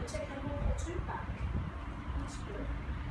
take a more or two back. That's good.